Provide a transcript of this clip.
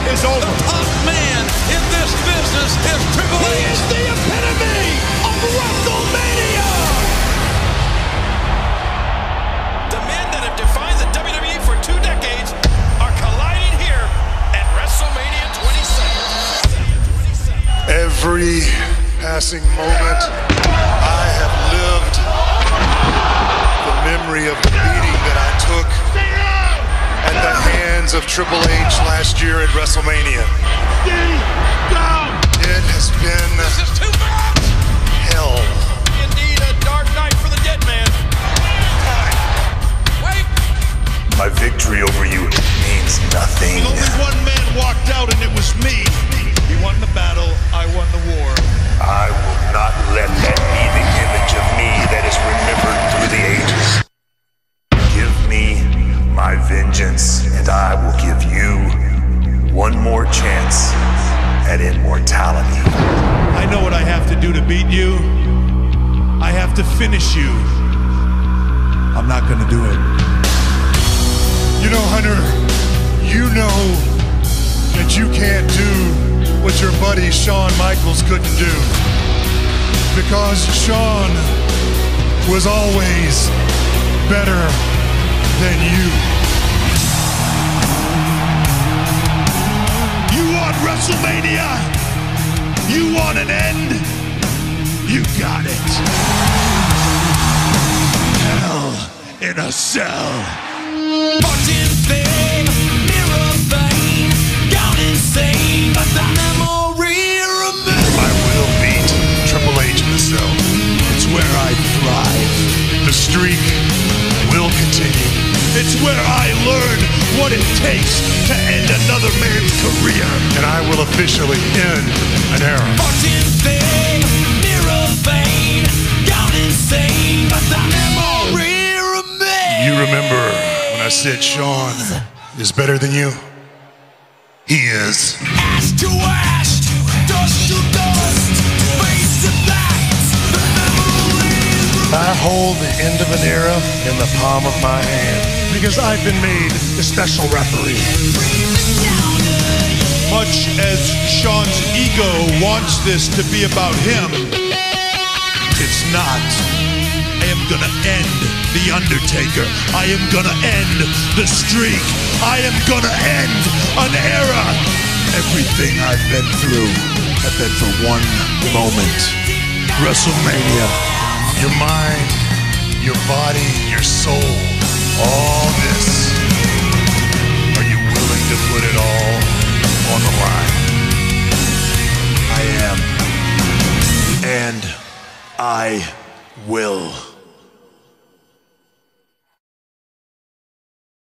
is over. The top man in this business is Triple H. He is the epitome of WrestleMania. The men that have defined the WWE for 2 decades are colliding here at WrestleMania 27. Every passing moment I have lived, the memory of the beating that I took at the hands of Triple H last year at WrestleMania. It has been This is too much. hell. Indeed, a dark night for the dead man. Wait. My victory over you means nothing. Only one man walked out, and it was me. He won the battle, I won the war. I will not let that be the image of me that is remembered through the ages. Give me my vengeance, and I will give you one more chance at immortality. I know what I have to do to beat you. I have to finish you. I'm not gonna do it. You know, Hunter, you know that you can't do what your buddy Shawn Michaels couldn't do. Because Shawn was always better than you. You want WrestleMania? You want an end? You got it. Hell in a cell. Fortune, fame, mirror vein, gone insane, but the memory remains. I will beat Triple H in the cell. It's where I thrive. The streak will continue. It's where I learn what it takes to end another man's career. And I will officially end an era. Fortune, fame, mirror vein, gone insane, but the memory remains. You remember when I said Shawn is better than you? He is. Ash to ash, dust to dust, face to black, the memories I hold the end of an era in the palm of my hand. Because I've been made the special referee. Much as Shawn's ego wants this to be about him, it's not. I am gonna end The Undertaker. I am gonna end the streak. I am gonna end an era. Everything I've been through have been for one moment. WrestleMania. Your mind, your body, your soul, all this. Are you willing to put it all on the line? I am. And I will.